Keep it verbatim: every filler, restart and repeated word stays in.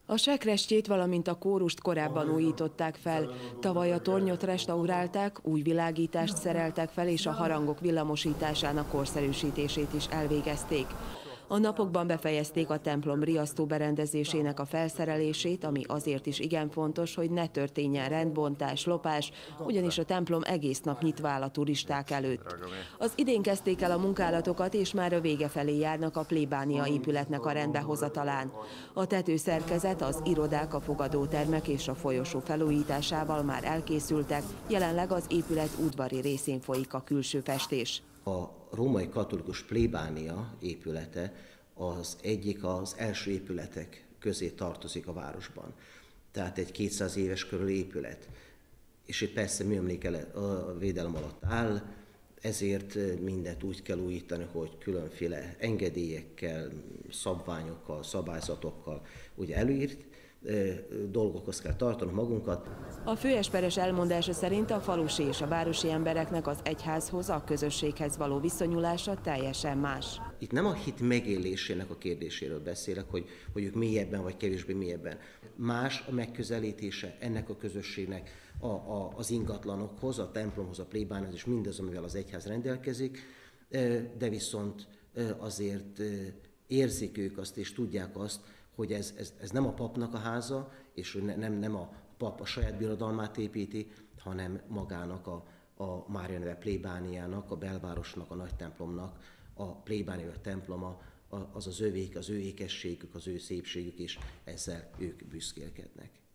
A sekrestjét, valamint a kórust korábban újították fel. Tavaly a tornyot restaurálták, új világítást szereltek fel, és a harangok villamosításának korszerűsítését is elvégezték. A napokban befejezték a templom riasztó berendezésének a felszerelését, ami azért is igen fontos, hogy ne történjen rendbontás, lopás, ugyanis a templom egész nap nyitva áll a turisták előtt. Az idén kezdték el a munkálatokat, és már a vége felé járnak a plébánia épületnek a rendbehozatalán. A tetőszerkezet, az irodák, a fogadótermek és a folyosó felújításával már elkészültek, jelenleg az épület udvari részén folyik a külső festés. A római katolikus plébánia épülete az egyik az első épületek közé tartozik a városban. Tehát egy kétszáz éves körüli épület. És itt persze műemléke a védelem alatt áll, ezért mindent úgy kell újítani, hogy különféle engedélyekkel, szabványokkal, szabályzatokkal ugye előírt dolgokhoz kell tartanunk magunkat. A főesperes elmondása szerint a falusi és a városi embereknek az egyházhoz, a közösséghez való viszonyulása teljesen más. Itt nem a hit megélésének a kérdéséről beszélek, hogy, hogy ők mélyebben vagy kevésbé mélyebben. Más a megközelítése ennek a közösségnek a, a, az ingatlanokhoz, a templomhoz, a plébániához és mindaz, amivel az egyház rendelkezik, de viszont azért érzik ők azt és tudják azt, hogy ez, ez, ez nem a papnak a háza, és hogy nem, nem a pap a saját birodalmát építi, hanem magának a, a Mária neve plébániának, a belvárosnak, a nagy templomnak, a plébánia temploma, az az övék, az ő ékességük, az ő szépségük, és ezzel ők büszkélkednek.